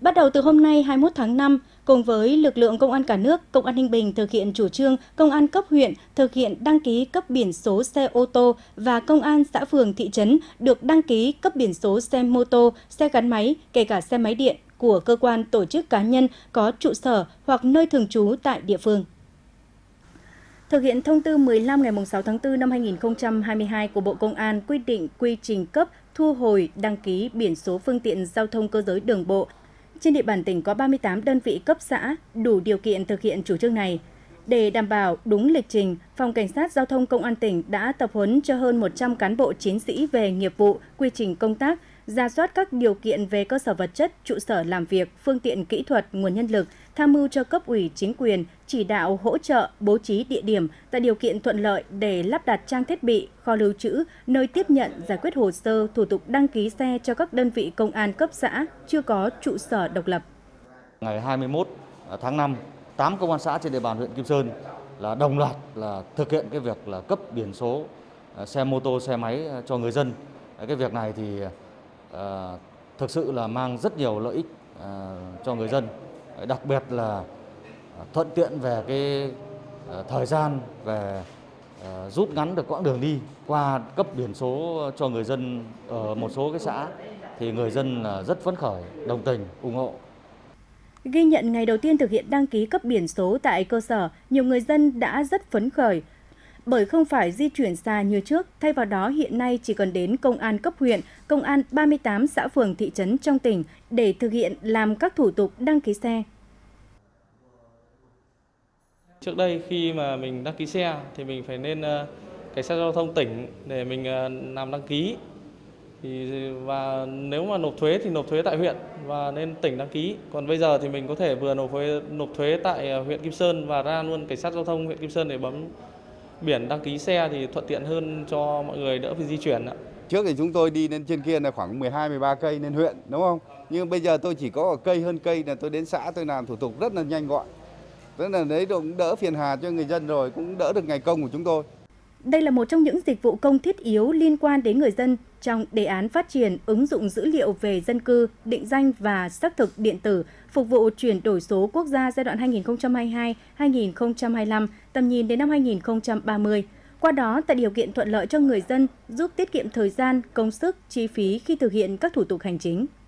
Bắt đầu từ hôm nay 21 tháng 5, cùng với lực lượng công an cả nước, Công an Ninh Bình thực hiện chủ trương công an cấp huyện thực hiện đăng ký cấp biển số xe ô tô và công an xã phường thị trấn được đăng ký cấp biển số xe mô tô, xe gắn máy, kể cả xe máy điện của cơ quan tổ chức cá nhân có trụ sở hoặc nơi thường trú tại địa phương. Thực hiện thông tư 15 ngày 6 tháng 4 năm 2022 của Bộ Công an quy định quy trình cấp, thu hồi, đăng ký biển số phương tiện giao thông cơ giới đường bộ. Trên địa bàn tỉnh có 38 đơn vị cấp xã đủ điều kiện thực hiện chủ trương này. Để đảm bảo đúng lịch trình, Phòng Cảnh sát Giao thông Công an tỉnh đã tập huấn cho hơn 100 cán bộ chiến sĩ về nghiệp vụ, quy trình công tác, rà soát các điều kiện về cơ sở vật chất, trụ sở làm việc, phương tiện kỹ thuật, nguồn nhân lực, tham mưu cho cấp ủy chính quyền, chỉ đạo hỗ trợ, bố trí địa điểm, tạo điều kiện thuận lợi để lắp đặt trang thiết bị, kho lưu trữ, nơi tiếp nhận, giải quyết hồ sơ, thủ tục đăng ký xe cho các đơn vị công an cấp xã chưa có trụ sở độc lập. Ngày 21 tháng 5, 8 công an xã trên địa bàn huyện Kim Sơn là đồng loạt là thực hiện cái việc là cấp biển số xe mô tô, xe máy cho người dân. Cái việc này thì thực sự là mang rất nhiều lợi ích cho người dân, đặc biệt là thuận tiện về cái thời gian, về rút ngắn được quãng đường đi. Qua cấp biển số cho người dân ở một số cái xã thì người dân là rất phấn khởi, đồng tình, ủng hộ. Ghi nhận ngày đầu tiên thực hiện đăng ký cấp biển số tại cơ sở, nhiều người dân đã rất phấn khởi. Bởi không phải di chuyển xa như trước, thay vào đó hiện nay chỉ cần đến công an cấp huyện, công an 38 xã phường thị trấn trong tỉnh để thực hiện làm các thủ tục đăng ký xe. Trước đây khi mà mình đăng ký xe thì mình phải lên cảnh sát giao thông tỉnh để mình làm đăng ký. Và nếu mà nộp thuế thì nộp thuế tại huyện và lên tỉnh đăng ký. Còn bây giờ thì mình có thể vừa nộp thuế tại huyện Kim Sơn và ra luôn cảnh sát giao thông huyện Kim Sơn để bấm biển đăng ký xe thì thuận tiện hơn cho mọi người, đỡ phải di chuyển. Trước thì chúng tôi đi lên trên kia là khoảng 12-13 cây lên huyện, đúng không? Nhưng bây giờ tôi chỉ có cây hơn cây là tôi đến xã tôi làm thủ tục rất là nhanh gọn. Tức là đấy cũng đỡ phiền hà cho người dân rồi, cũng đỡ được ngày công của chúng tôi. Đây là một trong những dịch vụ công thiết yếu liên quan đến người dân trong đề án phát triển ứng dụng dữ liệu về dân cư, định danh và xác thực điện tử, phục vụ chuyển đổi số quốc gia giai đoạn 2022-2025, tầm nhìn đến năm 2030. Qua đó tạo điều kiện thuận lợi cho người dân, giúp tiết kiệm thời gian, công sức, chi phí khi thực hiện các thủ tục hành chính.